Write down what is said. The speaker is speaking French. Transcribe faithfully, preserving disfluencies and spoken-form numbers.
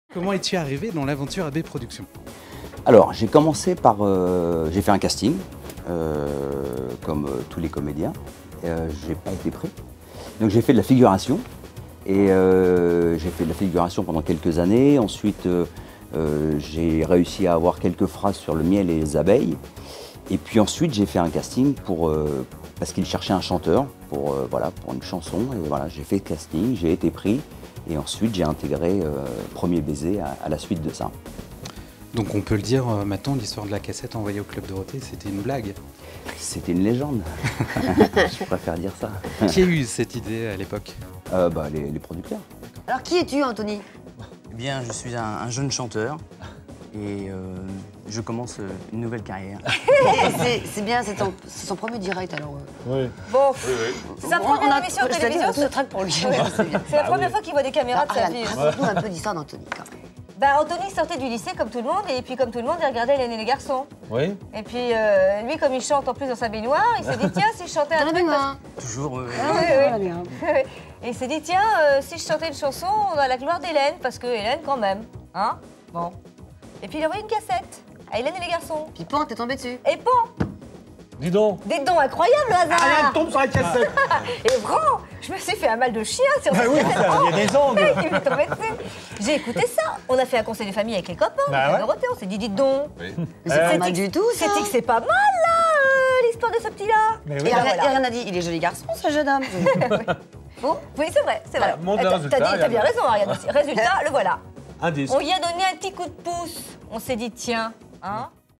Comment es-tu arrivé dans l'aventure A B Productions? Alors, j'ai commencé par... Euh, j'ai fait un casting, euh, comme euh, tous les comédiens. Euh, j'ai pas été pris. Donc j'ai fait de la figuration. Et euh, j'ai fait de la figuration pendant quelques années. Ensuite, euh, euh, j'ai réussi à avoir quelques phrases sur le miel et les abeilles. Et puis ensuite, j'ai fait un casting pour, euh, parce qu'il cherchait un chanteur pour, euh, voilà, pour une chanson. Et voilà, j'ai fait le casting, j'ai été pris. Et ensuite, j'ai intégré euh, Premier Baiser à, à la suite de ça. Donc on peut le dire euh, maintenant, l'histoire de la cassette envoyée au Club Dorothée, c'était une blague. C'était une légende. Je préfère dire ça. Qui a eu cette idée à l'époque? euh, bah, les, les producteurs. Alors qui es-tu, Anthony? Eh bien, je suis un, un jeune chanteur et euh, je commence une nouvelle carrière. C'est bien, c'est ton- c'est son premier direct alors. euh. Oui. Bon, Oui, oui. c'est sa On- on première a- émission de c'est-à-dire, télévision. on a tout le trac pour lui. C'est la première fois qu'il voit des caméras de sa Ariane, vie. raconte-nous un peu d'histoire d'Anthony quand même. Bah, Anthony sortait du lycée comme tout le monde, et puis comme tout le monde, il regardait Hélène et les garçons. Oui. Et puis euh, lui, comme il chante en plus dans sa baignoire, il s'est dit tiens, si je chantais un Dans la truc. baignoire. Toujours. euh, Ah, oui, oui, oui. Et il s'est dit tiens, euh, si je chantais une chanson à la gloire d'Hélène, parce que Hélène quand même, hein. Bon. Et puis il a envoyé une cassette à Hélène et les garçons. Puis pan, t'es tombé dessus. Et pan, Dis donc. des dons incroyables le hasard. Ah, elle tombe sur la cassette. Et vraiment, je me suis fait un mal de chien sur Bah cette oui, cassette. ça, il y a des angles. Il m'est tombé dessus. J'ai écouté ça. On a fait un conseil de famille avec les copains. Bah on ouais. Dorothée, on s'est dit, dites donc. Oui. Mais c'est Euh, pas mal du tout, ça. C'est que c'est pas mal, là, euh, l'histoire de ce petit-là. Mais Et oui. Ah, rien, voilà. et rien n'a dit, il est joli garçon, ce jeune homme. Bon, oui, c'est vrai, c'est vrai. Voilà, montre Eh, le t'as- résultat, T'as dit- t'as Ariane. bien raison, Ariane aussi. Résultat, le voilà. Un disque. On y a donné un petit coup de pouce. On s'est dit, tiens, hein,